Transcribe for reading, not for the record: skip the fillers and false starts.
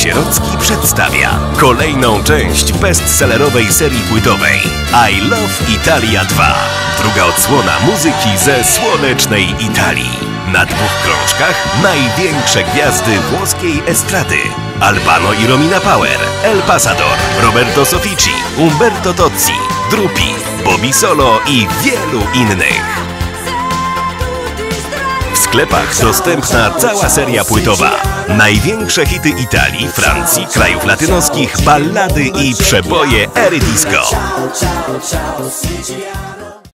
Sierocki przedstawia kolejną część bestsellerowej serii płytowej I Love Italia 2. Druga odsłona muzyki ze słonecznej Italii. Na dwóch krążkach największe gwiazdy włoskiej estrady. Albano i Romina Power, El Pasador, Roberto Soffici, Umberto Tozzi, Drupi, Bobby Solo i wielu innych. W sklepach dostępna cała seria płytowa. Największe hity Italii, Francji, krajów latynoskich, ballady i przeboje ery disco.